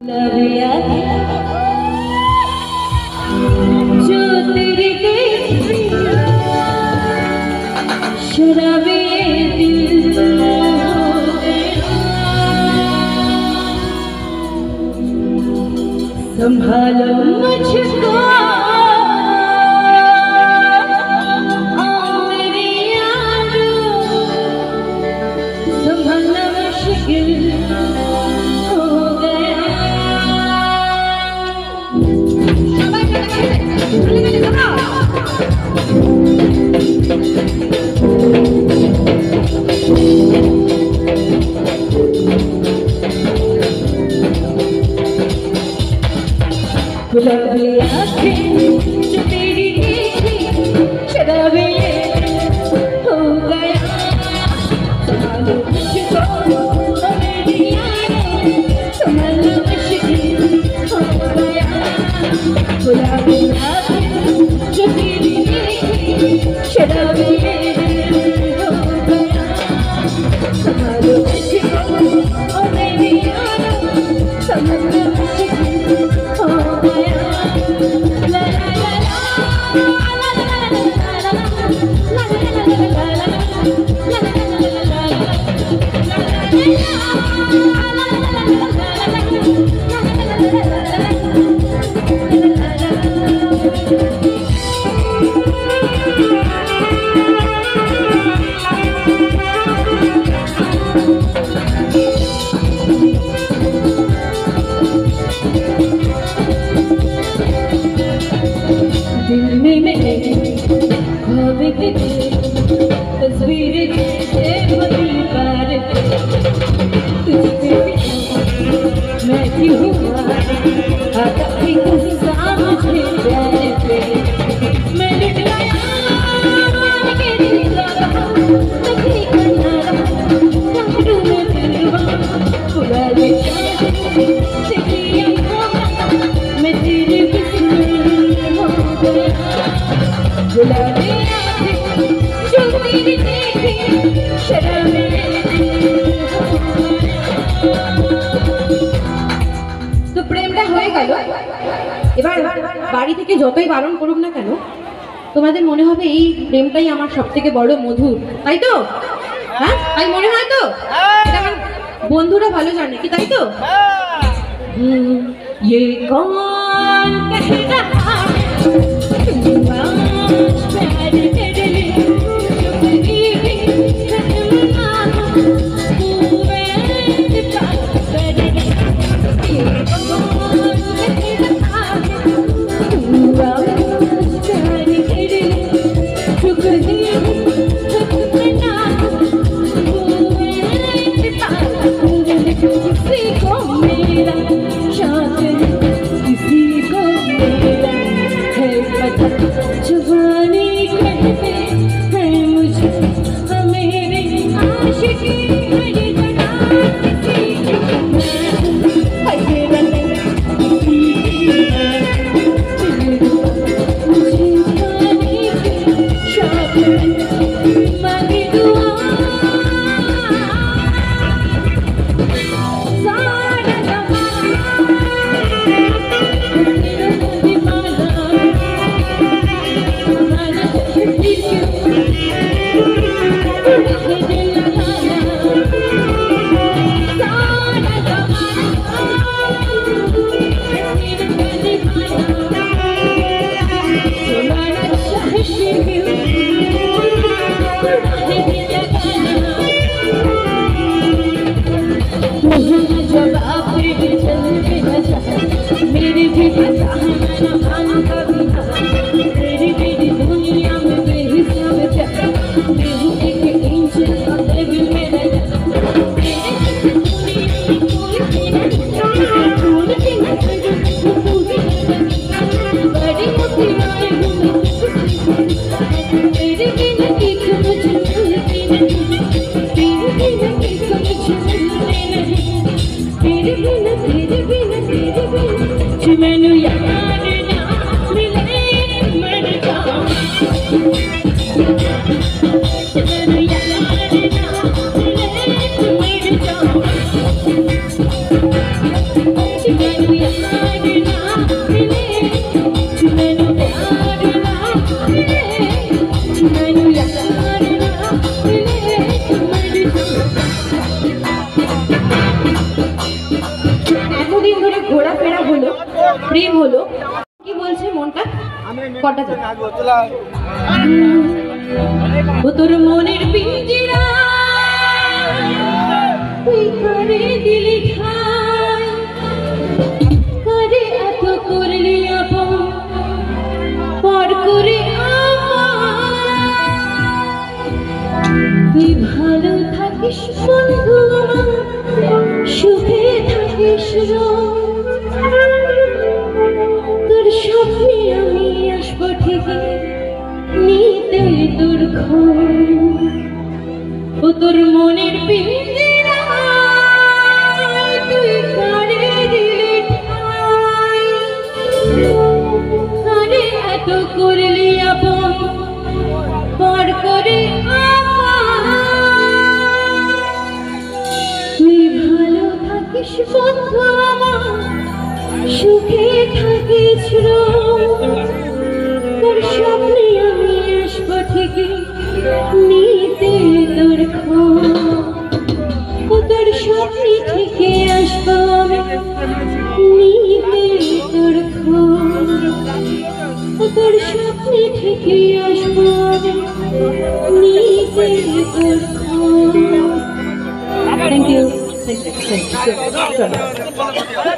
जो तेरी शराबी दिल संभालो मुझको मेरी यारों संभालना मुश्किल हो गया। गुलाबी आँखें जो तेरी मीठी शराबी हो गया। संभालो मुझको मेरी यारों संभालना मुश्किल हो गया। गुलाबी आँखें जो तेरी मीठी शराबी हो गया। संभालो मुझको मेरी यारों संभालना दिल में मेरे ख्वाब के तस्वीर जैसे बड़ी बार तुझसे मैं क्यों हुआ आता भी गुस्सा मुझे प्यार पे मैं लुट गया मान के दिल का तकली करना काटू में फिरवा बुला ले तेरी आँखों मैं तेरे गुलाबी आँखें जो तेरी देखी शराबी। তো প্রেমটা হয়ে গেল। এবার বাড়ি থেকে যতই বারণ করুক না কেন তোমাদের মনে হবে এই প্রেমটাই আমার সবথেকে বড় মধুর, তাই তো? হ্যাঁ তাই মনে হয় তো? এটা আমার বন্ধুরা ভালো জানে কি, তাই তো? ये कौन कह रहा है जवानी कहते हैं मुझे मेरे आशिकी बड़ी बना मेरी भी मेरी मेरी दुनिया में बेहिसाब प्यार मैं हूँ एक एंजल और डेविल मेरा बड़ी मुझे आए मेरी बिना की समझ तेरे बिना मैनू याद ना मिले मर जाऊं मैनू याद ना मिले मर जाऊं ও তোর মনের পিঞ্জিরা তুই করে দিলি ঠাই, করে এত করলি আপন পর করে তুই ভালো থাকিস বন্ধু আমার, সুখে থাকিস তোর স্বপ্নে আমি আসবো ঠিকই নিতে তোর খোঁজ। ও তোর মনের পিঞ্জিরা তুই করে দিলি ঠাই, করে এত করলি আপন পর করে তুই ভালো থাকিস বন্ধু আমার, সুখে থাকিস তোর স্বপ্নে আমি আসবো ঠিকই নিতে তোর খোঁজ। ও তোর স্বপ্নে থেকে আসবো আমি নিতে তোর খোঁজ। ও তোর স্বপ্নে থেকে আসবো আমি নিতে তোর খোঁজ। Thank you. Thank you. Thank you.